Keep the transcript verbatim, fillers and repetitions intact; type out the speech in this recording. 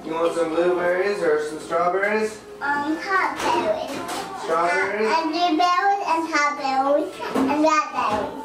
You want some blueberries or some strawberries? Um, hot berries. Strawberries? Uh, and blueberries and hot berries and raspberries.